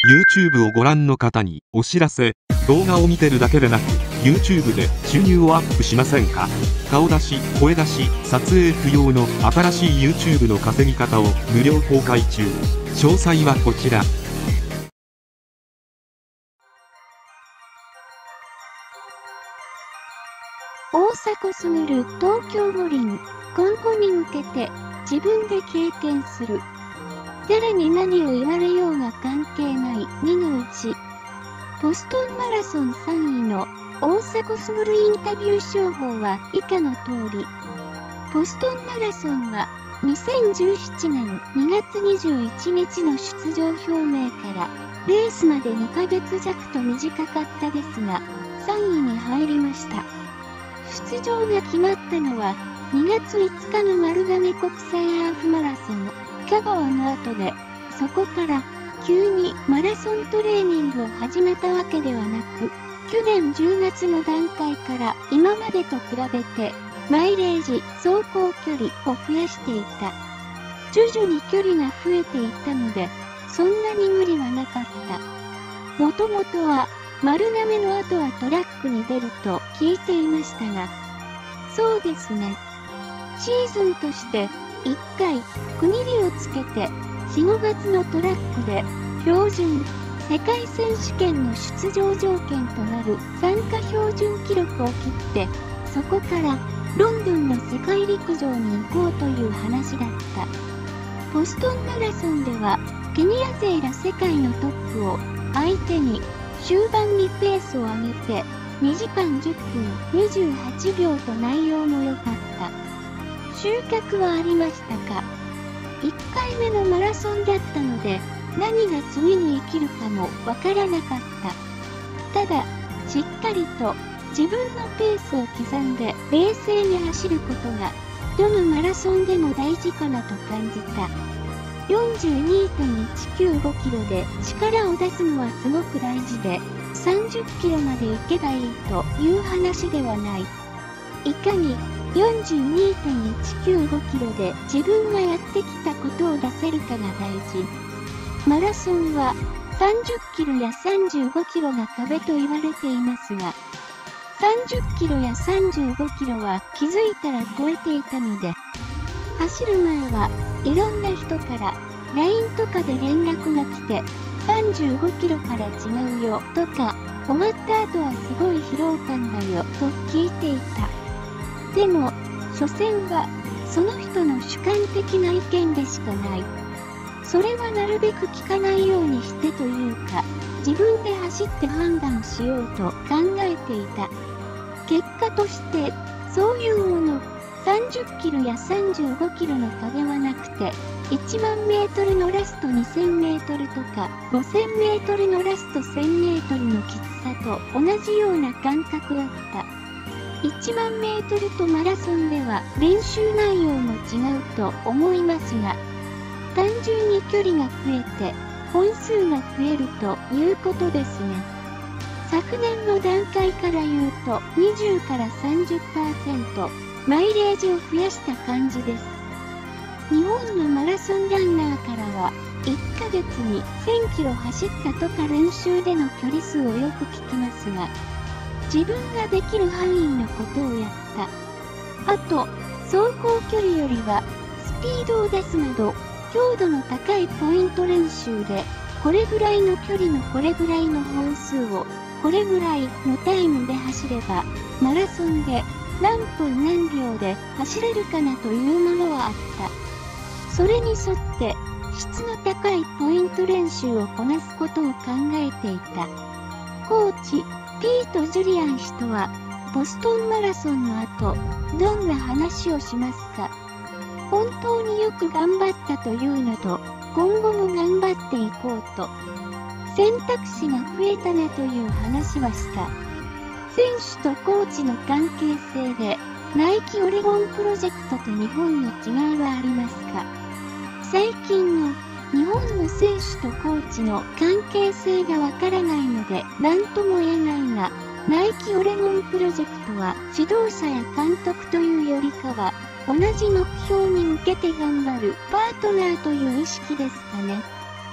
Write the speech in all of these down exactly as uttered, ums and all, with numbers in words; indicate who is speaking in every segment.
Speaker 1: YouTube をご覧の方にお知らせ。動画を見てるだけでなく YouTube で収入をアップしませんか？顔出し、声出し、撮影不要の新しい YouTube の稼ぎ方を無料公開中。詳細はこちら。
Speaker 2: 大迫傑、東京五輪、今後に向けて自分で経験する。誰に何を言われようが関係ないにのうち、ボストンマラソンさんいの大迫傑インタビュー商法は以下の通り。ボストンマラソンはにせんじゅうななねんにがつにじゅういちにちの出場表明からレースまでにかげつじゃくと短かったですが、さんいに入りました。出場が決まったのはにがついつかの丸亀国際ハーフマラソン香川の後で、そこから急にマラソントレーニングを始めたわけではなく、去年じゅうがつの段階から今までと比べてマイレージ、走行距離を増やしていた。徐々に距離が増えていったので、そんなに無理はなかった。もともとは丸亀の後はトラックに出ると聞いていましたが、そうですね。シーズンとしていっかい区切りをつけてしごがつのトラックで標準世界選手権の出場条件となる参加標準記録を切って、そこからロンドンの世界陸上に行こうという話だった。ボストンマラソンではケニア勢ら世界のトップを相手に終盤にペースを上げてにじかんじゅっぷんにじゅうはちびょうと内容も良かった。収穫はありましたか？いっかいめのマラソンだったので何が次に生きるかもわからなかった。ただ、しっかりと自分のペースを刻んで冷静に走ることがどのマラソンでも大事かなと感じた。よんじゅうにてんいちきゅうごキロで力を出すのはすごく大事で、さんじゅっキロまで行けばいいという話ではない。いかによんじゅうにてんいちきゅうごキロで自分がやってきたことを出せるかが大事。マラソンはさんじゅっキロやさんじゅうごキロが壁と言われていますが、さんじゅっキロやさんじゅうごキロは気づいたら超えていたので、走る前はいろんな人から ライン とかで連絡が来て、さんじゅうごキロから違うよとか、終わった後はすごい疲労感だよと聞いていた。でも、所詮はその人の主観的な意見でしかない。それはなるべく聞かないようにしてというか、自分で走って判断しようと考えていた。結果として、そういうもの、さんじゅっキロやさんじゅうごキロの壁はなくて、いちまんメートルのラストにせんメートルとか、ごせんメートルのラストせんメートルのきつさと同じような感覚だった。いちまんメートルとマラソンでは練習内容も違うと思いますが、単純に距離が増えて本数が増えるということですね。昨年の段階から言うとにじゅうから さんじゅっパーセント マイレージを増やした感じです。日本のマラソンランナーからはいっかげつにせんキロ走ったとか練習での距離数をよく聞きますが、自分ができる範囲のことをやった。あと、走行距離よりはスピードを出すなど強度の高いポイント練習で、これぐらいの距離のこれぐらいの本数をこれぐらいのタイムで走れば、マラソンで何分何秒で走れるかなというものはあった。それに沿って質の高いポイント練習をこなすことを考えていた。コーチ、ピート・ジュリアン氏とは、ボストンマラソンの後、どんな話をしますか？本当によく頑張ったというのと、今後も頑張っていこうと。選択肢が増えたなという話はした。選手とコーチの関係性で、ナイキオレゴンプロジェクトと日本の違いはありますか？最近の日本の選手とコーチの関係性がわからないので何とも言えないが、ナイキオレゴンプロジェクトは指導者や監督というよりかは同じ目標に向けて頑張るパートナーという意識ですかね。コ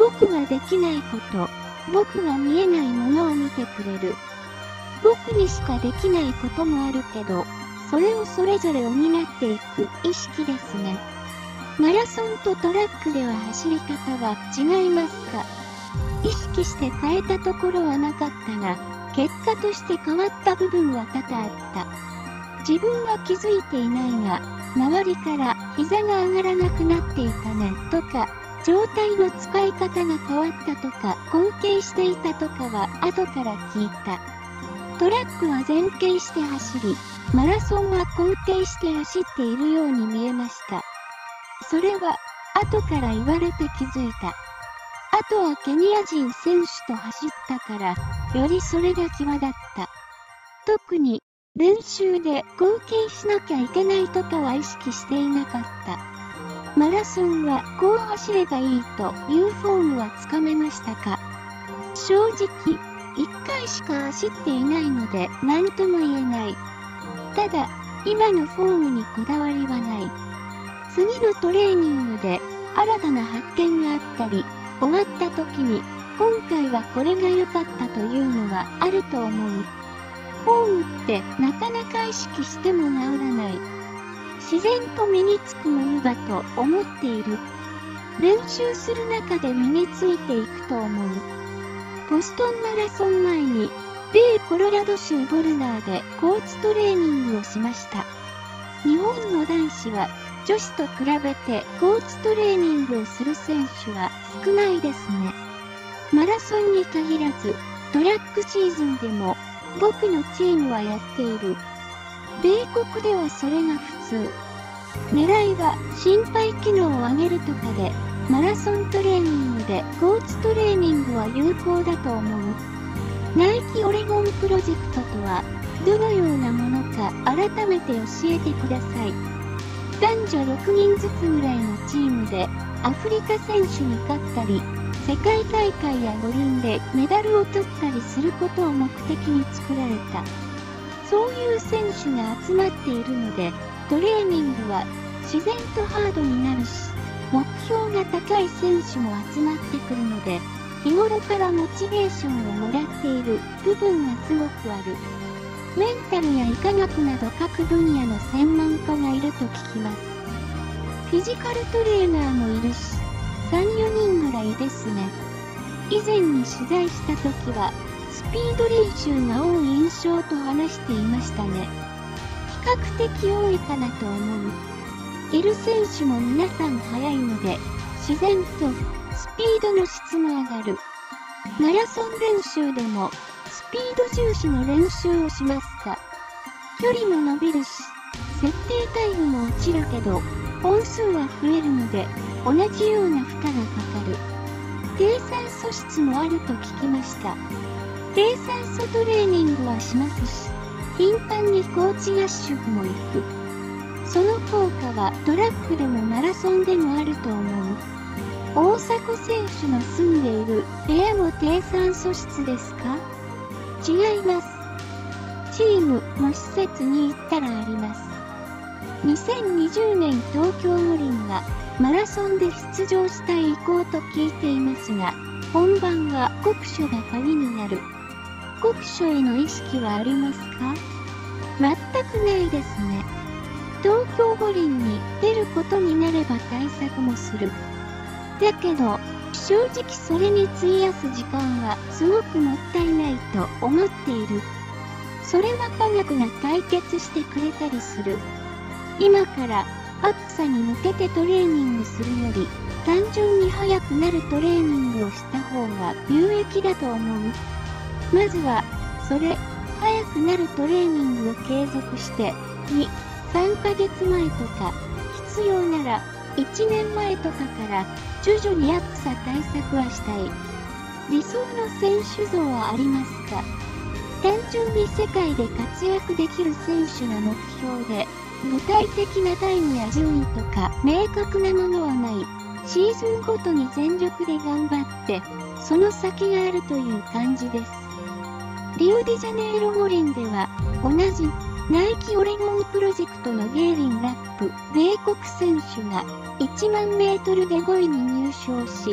Speaker 2: 僕ができないこと、僕が見えないものを見てくれる。僕にしかできないこともあるけど、それをそれぞれ補っていく意識ですね。マラソンとトラックでは走り方は違いますか？意識して変えたところはなかったが、結果として変わった部分は多々あった。自分は気づいていないが、周りから膝が上がらなくなっていたねとか、状態の使い方が変わったとか、後傾していたとかは後から聞いた。トラックは前傾して走り、マラソンは後傾して走っているように見えました。それは後から言われて気づいた。あとはケニア人選手と走ったから、よりそれが際立った。特に練習で後傾しなきゃいけないとかは意識していなかった。マラソンはこう走ればいいというフォームはつかめましたか？正直、一回しか走っていないので何とも言えない。ただ、今のフォームにこだわりはない。次のトレーニングで新たな発見があったり、終わった時に今回はこれが良かったというのはあると思う。フォームってなかなか意識しても治らない。自然と身につくものだと思っている。練習する中で身についていくと思う。ボストンマラソン前に米コロラド州ボルダーで高地トレーニングをしました。日本の男子は女子と比べて高地トレーニングをする選手は少ないですね。マラソンに限らずトラックシーズンでも僕のチームはやっている。米国ではそれが普通。狙いは心肺機能を上げるとかで、マラソントレーニングで高地トレーニングは有効だと思う。ナイキオレゴンプロジェクトとはどのようなものか改めて教えてください。男女ろくにんずつぐらいのチームでアフリカ選手に勝ったり、世界大会や五輪でメダルを取ったりすることを目的に作られた。そういう選手が集まっているので、トレーニングは自然とハードになるし、目標が高い選手も集まってくるので、日頃からモチベーションをもらっている部分がすごくある。メンタルや医科学など各分野の専門家がいると聞きます。フィジカルトレーナーもいるし、さん、よにんぐらいですね。以前に取材した時は、スピード練習が多い印象と話していましたね。比較的多いかなと思う。いる選手も皆さん速いので、自然とスピードの質も上がる。マラソン練習でもスピード重視の練習をしますか？距離も伸びるし、設定タイムも落ちるけど、本数は増えるので、同じような負荷がかかる。低酸素質もあると聞きました。低酸素トレーニングはしますし、頻繁に高地合宿も行く。その効果はトラックでもマラソンでもあると思う。大迫選手の住んでいる部屋も低酸素質ですか？違います。チームの施設に行ったらあります。にせんにじゅうねん東京五輪はマラソンで出場したい意向と聞いていますが、本番は酷暑が鍵になる。酷暑への意識はありますか？全くないですね。東京五輪に出ることになれば対策もする。だけど、正直それに費やす時間はすごくもったいないと思っている。それは科学が解決してくれたりする。今から暑さに向けてトレーニングするより、単純に速くなるトレーニングをした方が有益だと思う。まずは、それ、速くなるトレーニングを継続して、に、さんかげつまえとか、必要ならいちねんまえとかから徐々に暑さ対策はしたい。理想の選手像はありますか？単純に世界で活躍できる選手が目標で、具体的なタイムや順位とか明確なものはない。シーズンごとに全力で頑張って、その先があるという感じです。リオデジャネイロ五輪では、同じナイキオレゴンプロジェクトのゲーリン・ラップ、米国選手がいちまんメートルでごいに入賞し、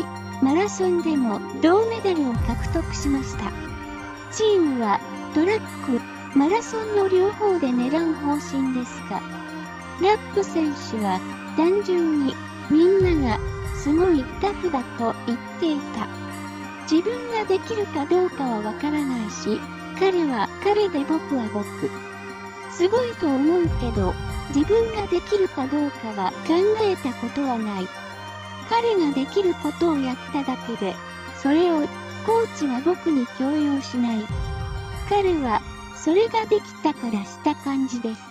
Speaker 2: マラソンでも銅メダルを獲得しました。チームはトラック、マラソンの両方で狙う方針ですが、ラップ選手は単純にみんながすごいタフだと言っていた。自分ができるかどうかはわからないし、彼は彼で僕は僕。すごいと思うけど、自分ができるかどうかは考えたことはない。彼ができることをやっただけで、それをコーチは僕に強要しない。彼はそれができたからした感じです。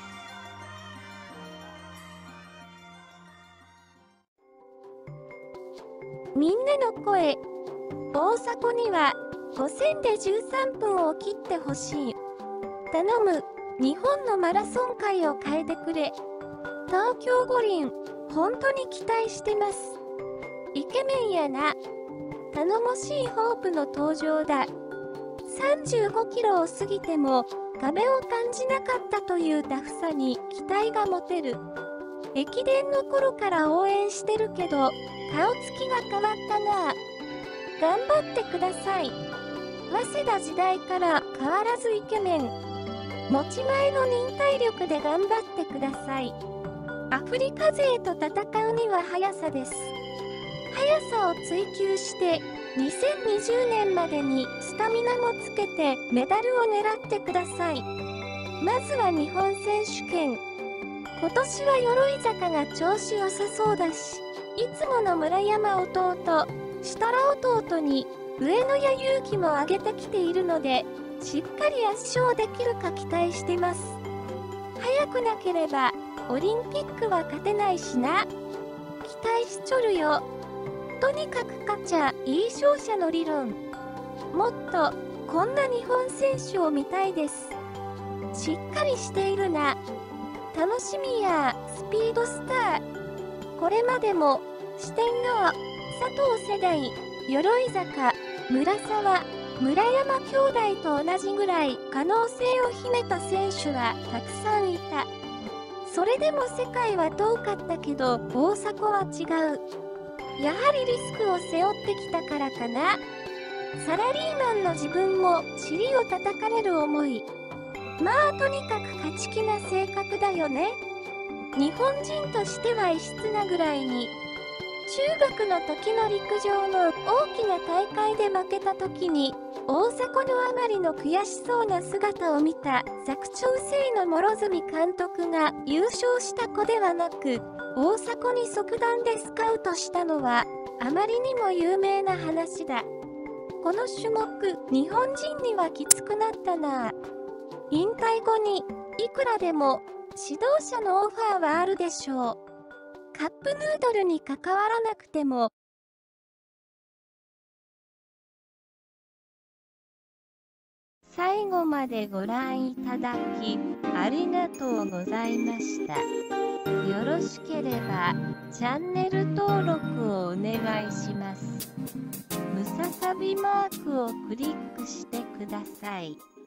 Speaker 2: みんなの声。大迫にはごせんでじゅうさんぷんを切ってほしい。頼む。日本のマラソン界を変えてくれ。東京五輪、本当に期待してます。イケメンやな。頼もしいホープの登場だ。さんじゅうごキロを過ぎても壁を感じなかったというタフさに期待が持てる。駅伝の頃から応援してるけど、顔つきが変わったな。頑張ってください。早稲田時代から変わらずイケメン。持ち前の忍耐力で頑張ってください。アフリカ勢と戦うには速さです。速さを追求してにせんにじゅうねんまでにスタミナもつけてメダルを狙ってください。まずは日本選手権。今年は鎧坂が調子良さそうだし、いつもの村山弟、設楽弟に上野谷勇気も上げてきているので、しっかり圧勝できるか期待してます。速くなければオリンピックは勝てないしな。期待しちょるよ。とにかく勝ちゃいい勝者の理論。もっとこんな日本選手を見たいです。しっかりしているな。楽しみやスピードスター。これまでも四天王、佐藤世代、鎧坂、村沢、村山兄弟と同じぐらい可能性を秘めた選手はたくさんいた。それでも世界は遠かったけど大迫は違う。やはりリスクを背負ってきたからかな。サラリーマンの自分も尻を叩かれる思い。まあとにかく勝ち気な性格だよね。日本人としては異質なぐらいに。中学の時の陸上の大きな大会で負けた時に大迫のあまりの悔しそうな姿を見た佐久長聖の諸角監督が優勝した子ではなく、大迫に即断でスカウトしたのはあまりにも有名な話だ。この種目、日本人にはきつくなったな。引退後にいくらでも指導者のオファーはあるでしょう。カップヌードルに関わらなくても。最後までご覧いただきありがとうございました。よろしければチャンネル登録をお願いします。ムササビマークをクリックしてください。